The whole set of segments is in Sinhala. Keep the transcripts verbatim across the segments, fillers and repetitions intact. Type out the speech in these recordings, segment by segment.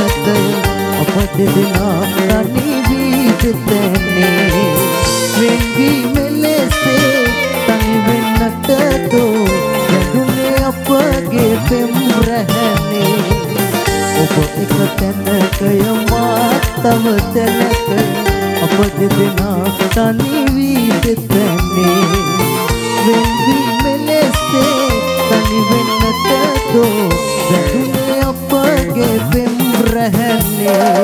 අප දෙදෙනා තනි වී සිතන්නේ වෙන්වී මෙලෙසේ තනි වෙන්නට දෝ වැදුනේ අපගේ පෙම් රැහැනේ ඔබ එක තැනක යමා තව තැනක අප දෙදෙනා තනි වී සිතන්නේ වෙන්වී මෙලෙසේ තනි වෙන්නට දෝ වැදුනේ අපගේ පෙම් රැහැනේ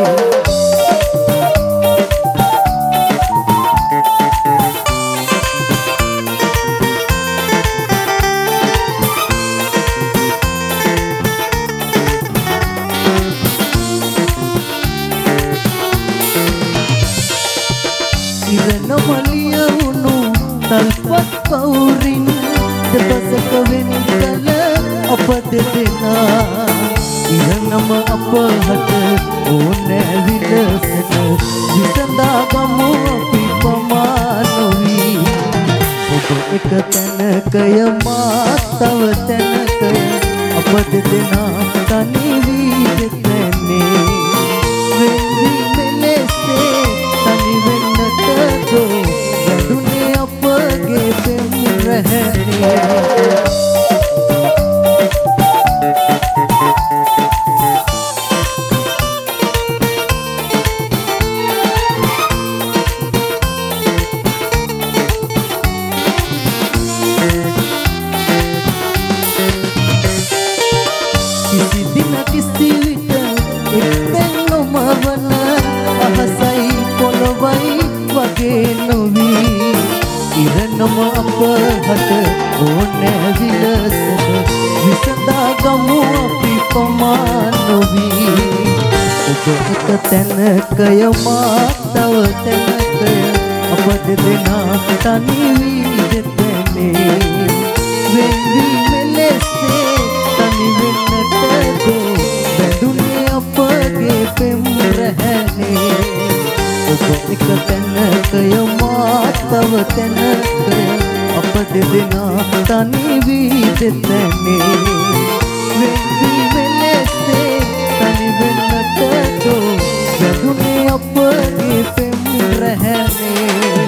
ඉරණමලියවුණු තල්පත් පවුරින් දෙපසක වෙන් කළ අප දෙදෙනා ඉරණම අපහට ඕනෑ විලසට විසඳා ගමු අපි පමා නොවී ඔබ එක තැනක යමා තව තැනක අප දෙදෙනා තනි වී දෙතැනේ වෙන්වී මෙලෙසේ තනි වෙන්නට දෝ වැදුනේ අපගේ පෙම් රැහැනේ කිසි දින කිසි විට එක්තැන් නොමවන අහසයි පොළොවයි වගේ නොවී ඉරණම අපහට ඕනෑ විලසට විසඳා ගමු අපි පමා නොවී ඔබ එක තැනක යමා තව තැනක අප දෙදෙනා තනි වී දෙතැනේ වෙන්වී මෙලෙසේ තනි වෙන්නට දෝ වැදුනේ අපගේ පෙම් රැහැනේ ඔබ එක තැනක යමා තව තැනක අප දෙදෙනා තනි වී දෙතැනේ වෙන්වී මෙලෙසේ තනි වෙන්නට දෝ වැදුනේ අපගේ පෙම් රැහැනේ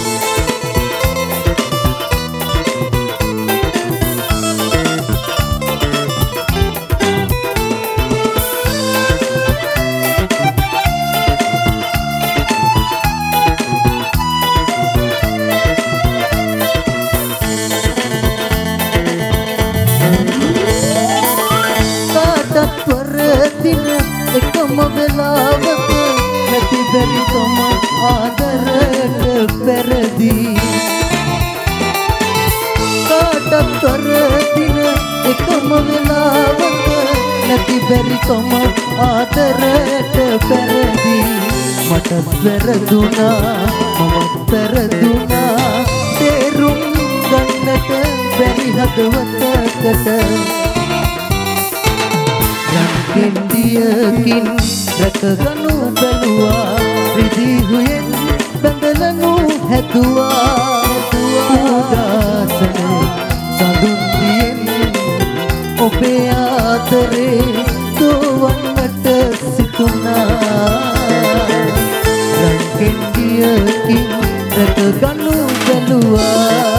එකම වෙලාවක නැති බැරිකම ආදරයට පෙරදී කාටත් වරදින එකම වෙලාවක නැති බැරිකම ආදරයට පෙරදී මට වැරදුනා මමත් වැරදුනා තේරුම් ගන්නට බැරි හදවතකට කෙන්දියකින් රැකගනු බැලුවා රිදිහුයෙන් බැඳලනු හැදුවා උදාසන සඳුන්දියෙන් ඔබේ ආදරේ දෝවන්නට සිතුනා කෙන්දියකින් රැකගනු බැලුවා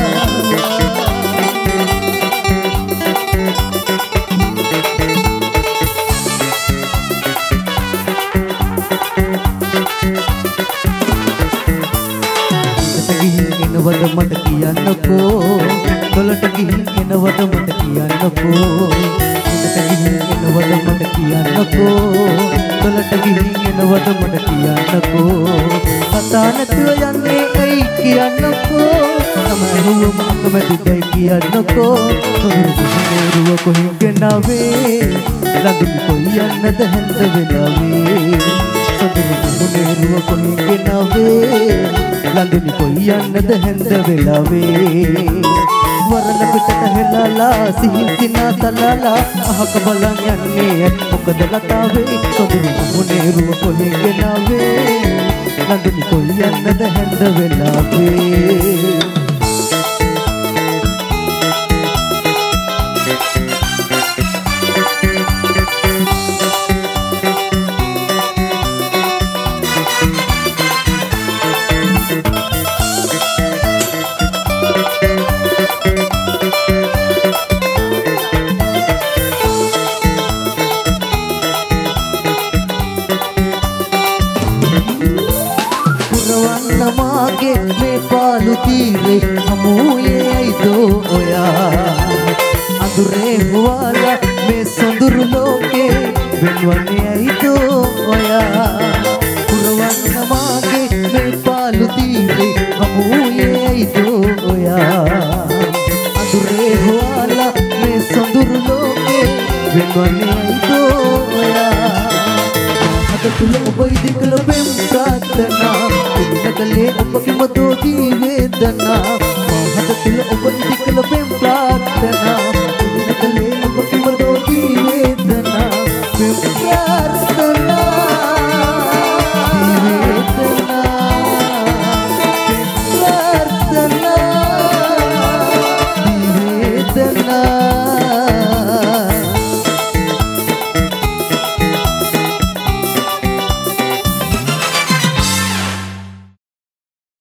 එනවද මට කියන්නකෝ දොලට ගිහින් එනවද මට කියන්නකෝ උඩට ගිහින් එනවද මට කියන්නකෝ දොලට ගිහින් එනවද මට කියන්නකෝ කතා නැතුව යන්නේ ඇයි කියන්නකෝ තමරුව මකමැදිදයි කියන්නකෝ රුව කොහෙන් ගෙනාවේ ළඟින් කොයි යන්නද හැන්ද වෙලාවේ රුව කොහෙන් ගෙනාවේ ළඟින් කොයි යන්නද හැන්ද වෙලාවේ වරණ පිටට හෙලාලා සිහින් සිනා තලාලා අහක බලන් යන්නේ මොකද ලතාවේ සොඳුරු මුනේ රුව කොහෙන් ගෙනාවේ ළඟින් කොයි යන්නද හැන්ද වෙලාවේ මාගේ මේ පාළු තීරේ හමුවේ ඇයිදෝ ඔයා අඳුරේ හුවාලා මේ සොඳුරු ලෝකේ වෙන්වන්නේ ඇයිදෝ ඔයා පුරවන්න මාගේ මේ පාළු තීරේ හමුවේ ඇයිදෝ ඔයා අඳුරේ හුවාලා මේ සොඳුරු ලෝකේ වෙන්වන්නේ ඇයිදෝ ඔයා මහත තුල ඔබ ඉදිකල පෙම් ප්‍රාර්ථනා ඉන්නකලේ ඔබගේ මතෝදී වේදනා මහත තුල ඔබ ඉදිකල පෙම් ප්‍රාර්ථනා